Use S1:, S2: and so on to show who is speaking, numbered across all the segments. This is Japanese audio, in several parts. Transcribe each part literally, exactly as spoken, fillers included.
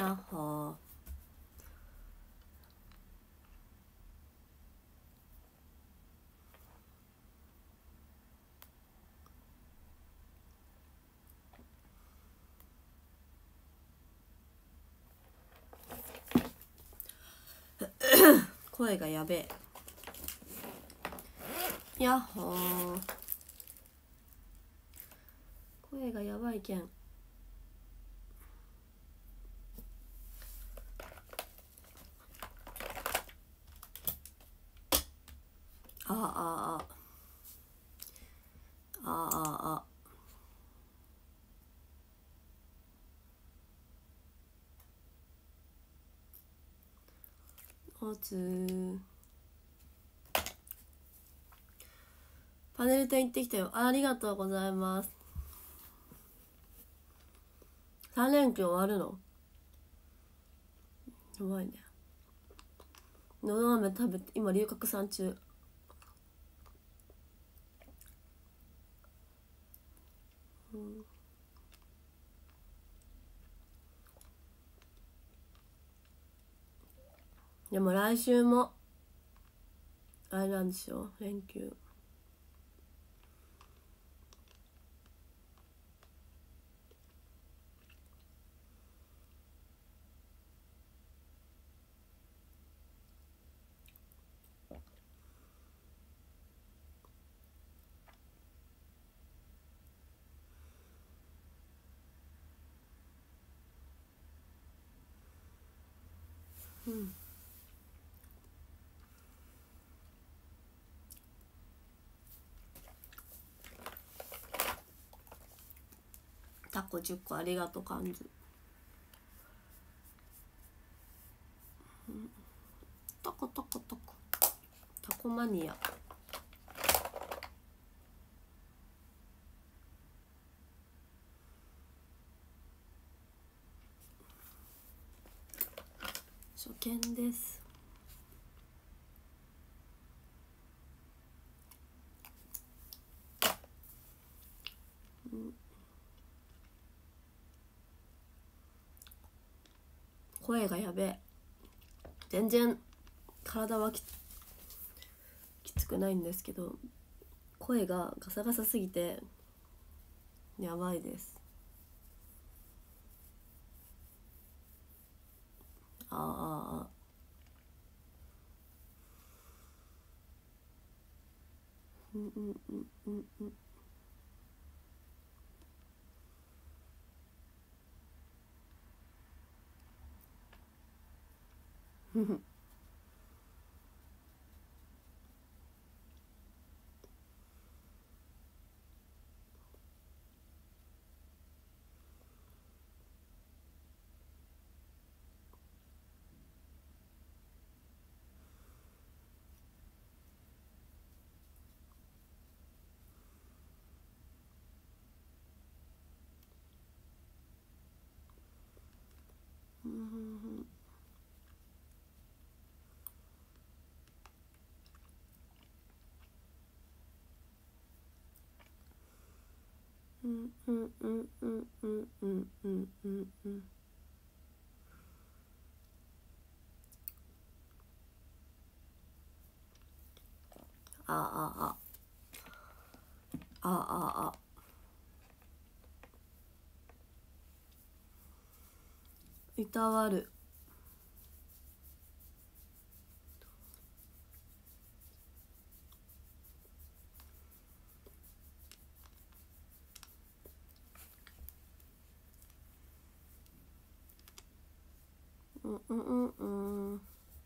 S1: やっほー。声がやべえ。やっほー。声がやばいけん。あああああああおつー。パネル店行ってきたよ。ありがとうございます。さん連休終わるのやばいね。のど飴食べて今龍角散中。うん、でも来週もあれなんでしょ、連休。うん。タコじゅっこありがとうかんず。うん、タコタコタコタコマニア。初見です。うん、声がやべえ。全然体はききつくないんですけど、声がガサガサすぎてやばいです。ああああうんうんうんうんうんふふうんうんうんうんうんうんうんうんうんうんああああああいたわる。うんうんうんうん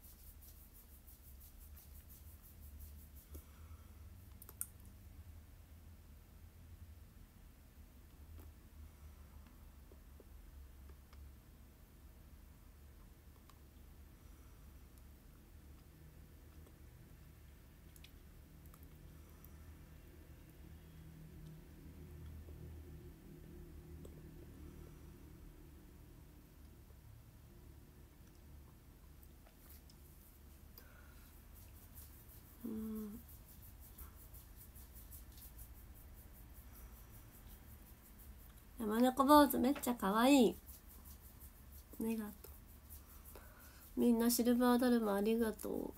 S1: うん山猫坊主めっちゃ可愛い。ありがとう。 みんなシルバーだるまありがとう。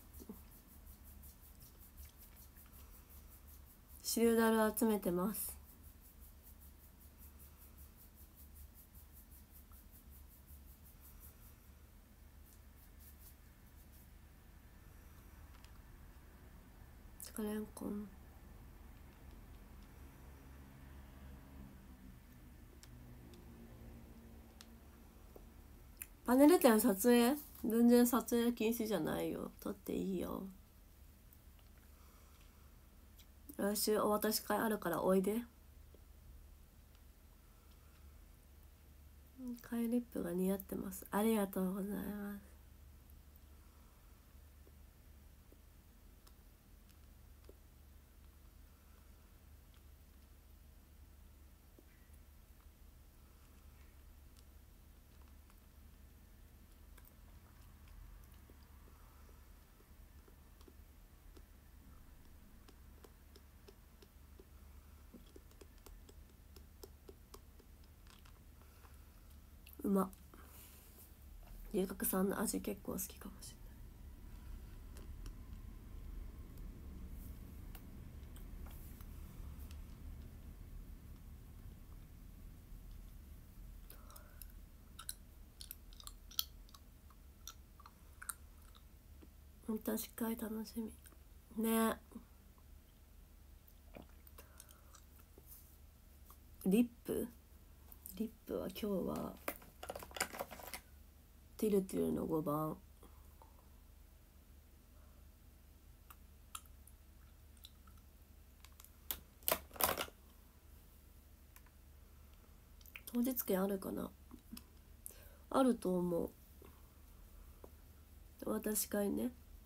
S1: シルダル集めてます。レンコンパネル展撮影全然撮影禁止じゃないよ。撮っていいよ。来週お渡し会あるからおいで。カイリップが似合ってます。ありがとうございます。うまっ。龍角さんの味結構好きかもしれない。確かに楽しみね。リップリップは今日はティルティルのごばん。当日券あるかな。あると思う。私会ね。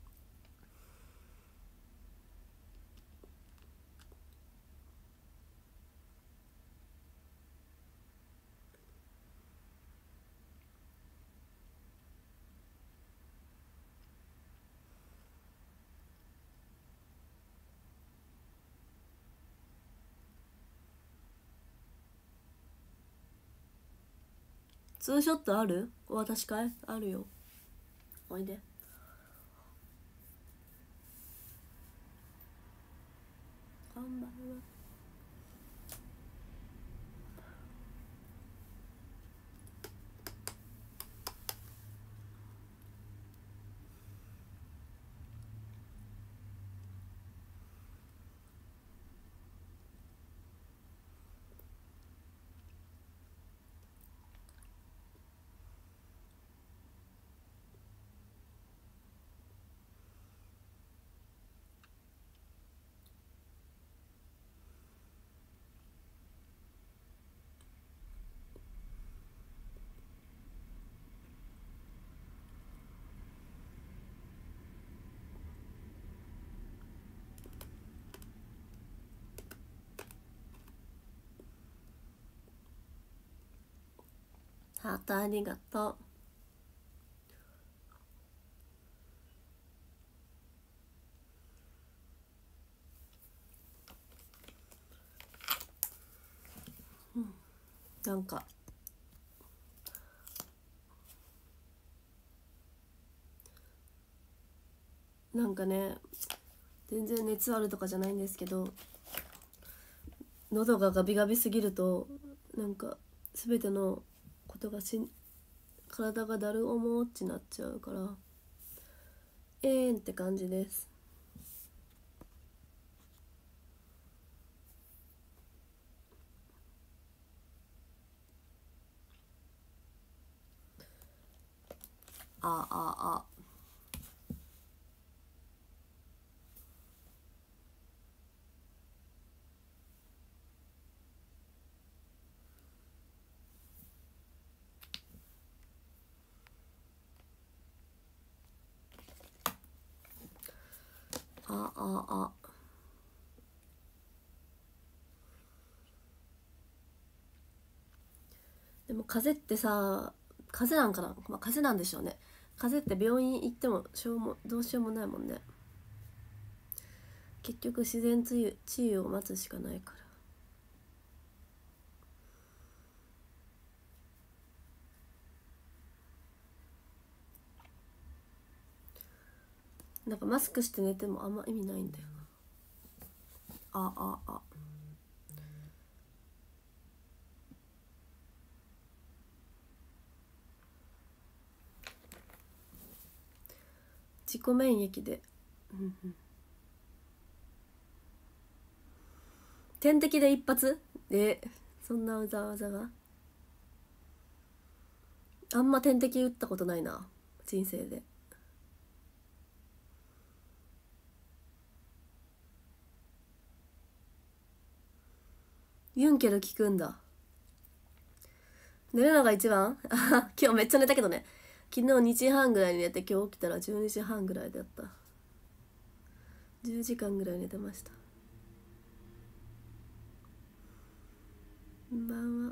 S1: ツーショットある？お渡し会あるよ。おいで。こんばんは。ハートありがとう。うん、なんかなんかね、全然熱あるとかじゃないんですけど、喉がガビガビすぎるとなんか全てのことがしん体がだるおもっちなっちゃうからえーんって感じです。ああああああでも風邪ってさ、風邪なんかな、まあ、風邪なんでしょうね。風邪って病院行ってもしょうもどうしようもないもんね。結局自然治癒治癒を待つしかないから。 なんかマスクして寝てもあんま意味ないんだよな。あああ自己免疫で、うんうん、点滴で一発でそんなざわざがあんま点滴打ったことないな人生で。ユンケル効くんだ。寝るのが一番あ今日めっちゃ寝たけどね。昨日にじはんぐらいに寝て今日起きたらじゅうにじはんぐらいだった。じゅうじかんぐらい寝てました。こんばんは。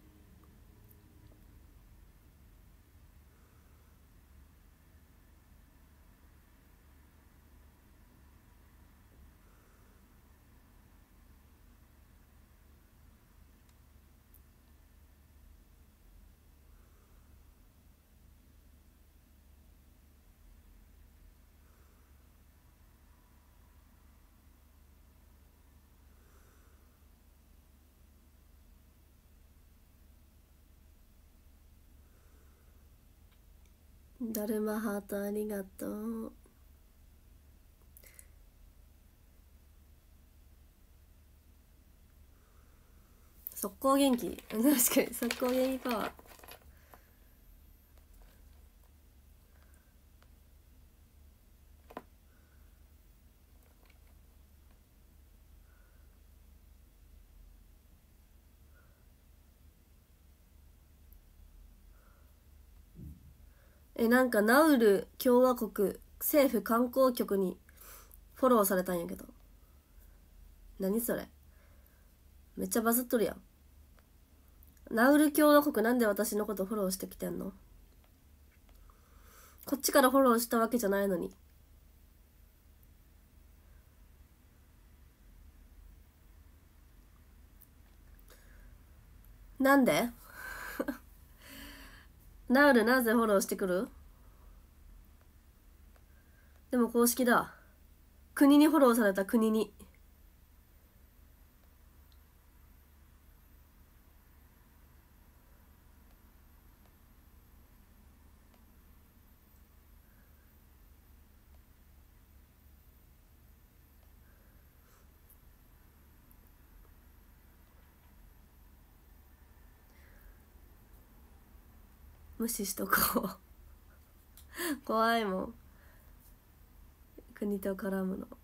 S1: だるまハートありがとう。速攻元気確かに速攻元気パワー。えなんかナウル共和国政府観光局にフォローされたんやけど、何それめっちゃバズっとるやん。ナウル共和国なんで私のことフォローしてきてんの。こっちからフォローしたわけじゃないのに。なんでナウルなぜフォローしてくる。でも公式だ。国にフォローされた。国に。無視しとこう怖いもん国と絡むの。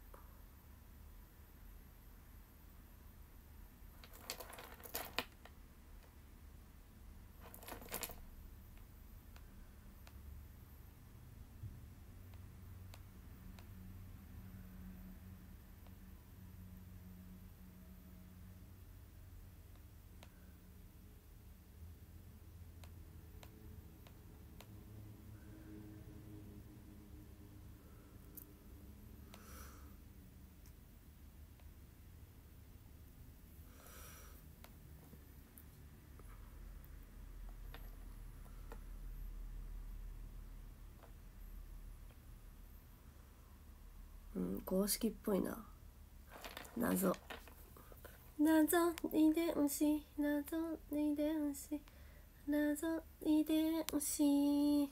S1: うん公式っぽいな。謎謎遺伝子謎遺伝子謎遺伝子。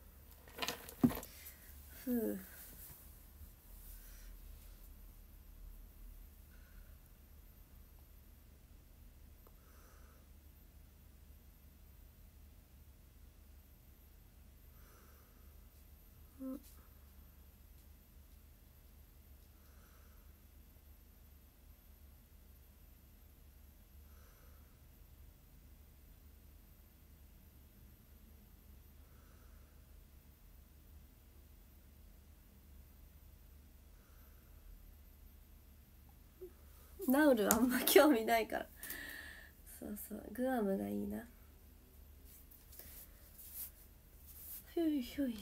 S1: ふうナウルあんま興味ないから。そうそうグアムがいいな。ひょいひょい。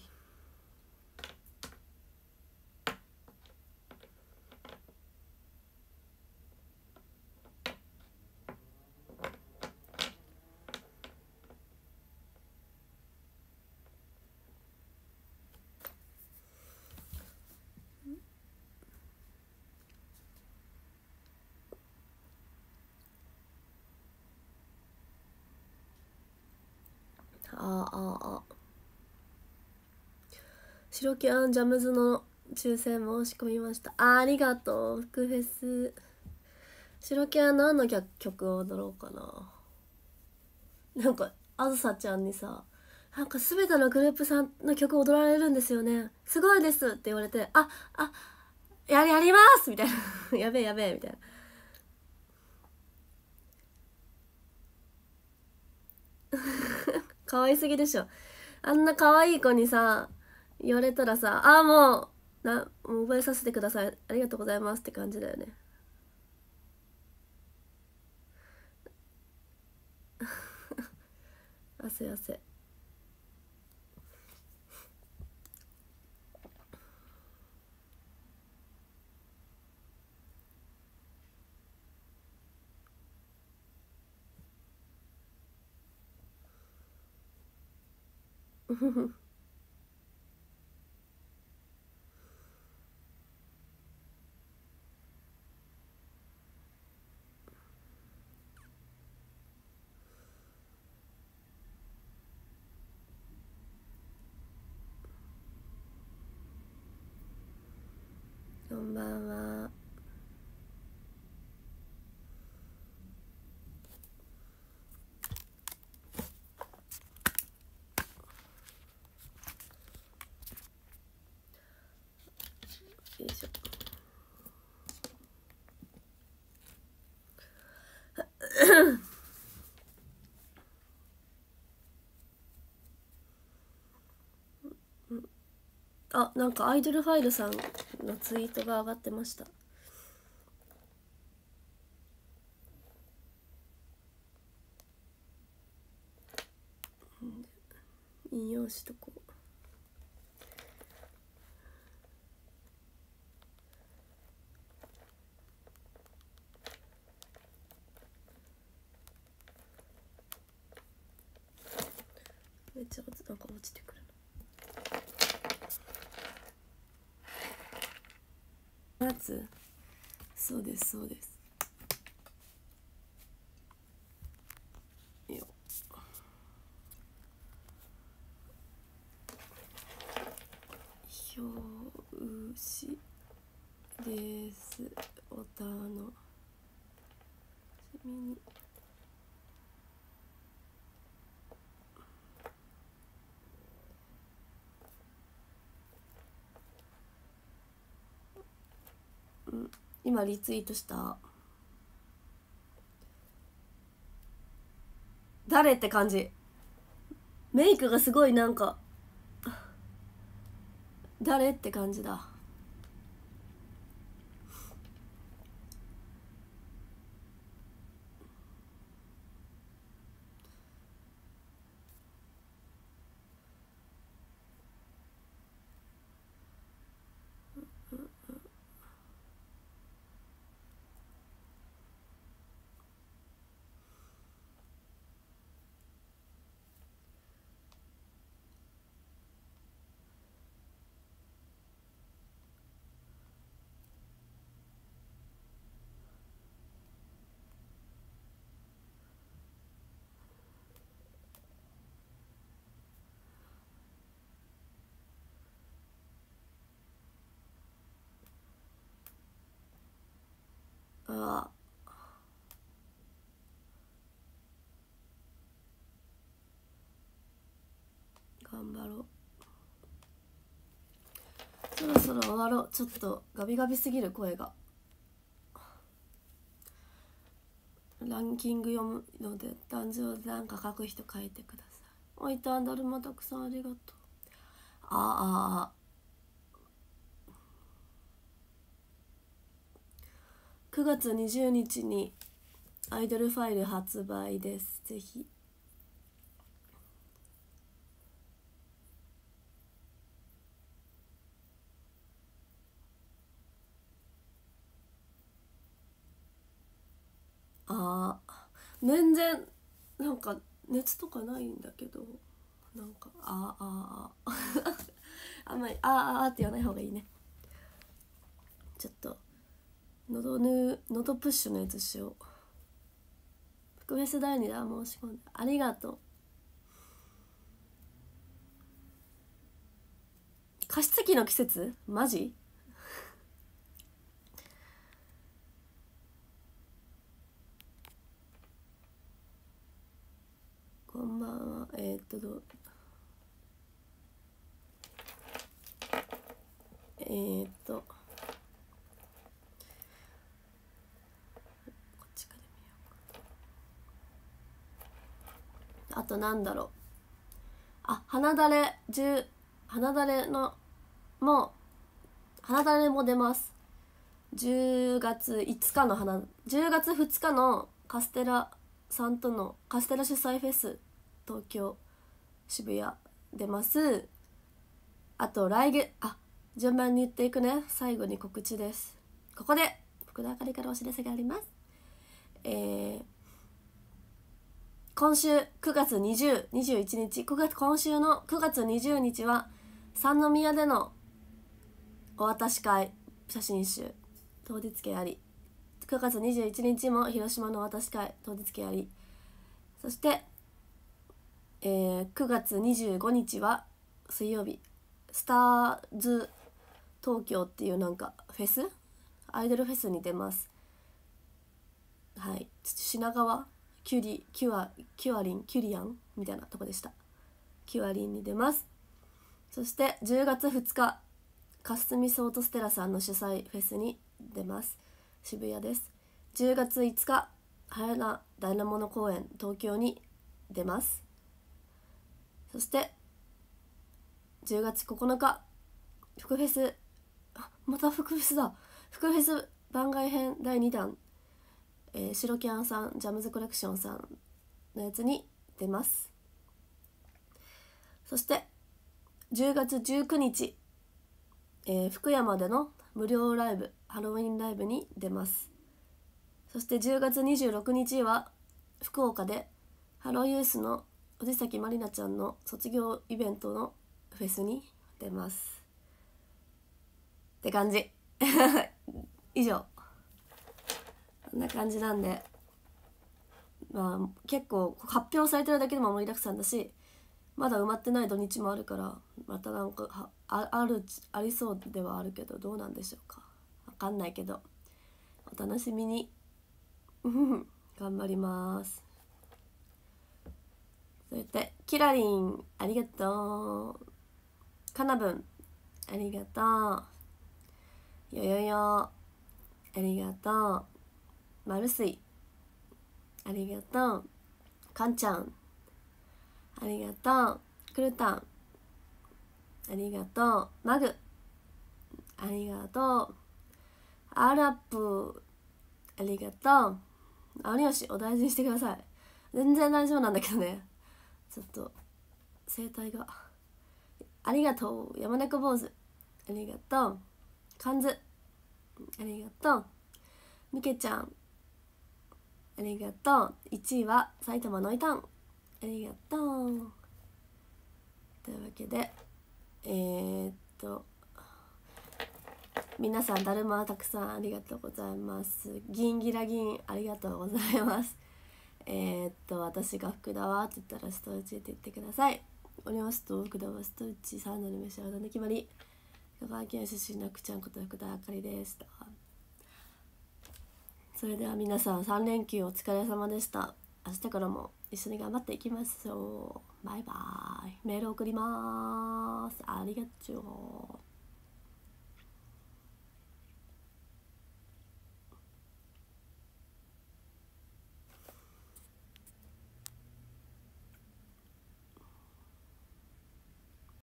S1: 白キャンジャムズの抽選申し込みました。あ、ありがとう。福フェス。白キャン何の曲曲を踊ろうかな。なんかあずさちゃんにさ、なんか全てのグループさんの曲踊られるんですよね、すごいですって言われて、ああややりますみたいなやべえやべえみたいな可愛すぎでしょ。あんな可愛い子にさ言われたらさ、あもうなもう覚えさせてください、ありがとうございますって感じだよね。汗汗こんばんは。よいしょあ、なんかアイドルファイルさんのツイートが上がってました。引用しとこう。めっちゃなんか落ちてくるの。やつそうですそうです。よ表紙です。お楽しみに。うん、今リツイートした。誰って感じ。メイクがすごいなんか誰って感じだ。あ頑張ろう。そろそろ終わろう。ちょっとガビガビすぎる声が。ランキング読むので誕生日なんか書く人書いてください。おいたんだるまたくさんありがとう。ああくがつにじゅうにちにアイドルファイル発売です。ぜひ。ああ全然なんか熱とかないんだけど、なんかあああああんまりああああって言わない方がいいね。ちょっと喉ぬ喉プッシュのやつしよう。福フェスだいにだ申し込んでありがとう。 加湿器の季節マジ？こんばんは。えー、っとどうえー、っとこっちから見ようか。あとなんだろう、あ、花だれじゅう花だれのも花だれも出ます。じゅうがついつかの花じゅうがつふつかのカステラさんとのカステラ主催フェス東京渋谷出ます。あと来月、あ、順番に言っていくね。最後に告知です。ここで福田あかりからお知らせがあります。えー、今週くがつにじゅう、にじゅういちにち、くがつ今週のくがつにじゅうにちは三宮でのお渡し会写真集当日券あり、くがつにじゅういちにちも広島のお渡し会当日券あり、そして、えー、くがつにじゅうごにちは水曜日スターズ東京っていうなんかフェスアイドルフェスに出ます。はい、品川キュリキュアキュアリンキュリアンみたいなとこでした。キュアリンに出ます。そしてじゅうがつふつかかすみソートステラさんの主催フェスに出ます。渋谷です。じゅうがついつか早菜ダイナモノ公演東京に出ます。そしてじゅうがつここのか福フェス、あ、また福フェスだ。福フェス番外編だいにだん、えー、白キャンさんジャムズコレクションさんのやつに出ます。そしてじゅうがつじゅうくにち、えー、福山での無料ライブハロウィンライブに出ます。そしてじゅうがつにじゅうろくにちは福岡でハローユースの藤崎まりなちゃんの卒業イベントのフェスに出ますって感じ以上こんな感じなんで、まあ結構発表されてるだけでも盛りだくさんだし、まだ埋まってない土日もあるから、またなんか あ, あるありそうではあるけど、どうなんでしょうか、わかんないけどお楽しみに頑張ります。そしてキラリンありがとう、かなぶんありがとう、よよよありがとう、マルスイありがとう、かんちゃんありがとう、くるたんありがとう、マグありがとう、アラップありがとう、有吉お大事にしてください。全然大丈夫なんだけどね、ちょっと声帯が。ありがとう、山猫坊主ありがとう、かんずありがとう、みけちゃんありがとう、いちいは埼玉のいたんありがとう。というわけでえー、っと皆さんだるまたくさんありがとうございます。銀ギラ銀ありがとうございます。えー、っと私が福田はって言ったらストレッチって言ってください。おりますと福田はストレッチサンドに召し上がるの決まり、香川県出身のくちゃんこと福田あかりでした。それでは皆さんさんれんきゅうお疲れ様でした。明日からも一緒に頑張っていきましょう。バイバイ。メール送ります。ありがとう。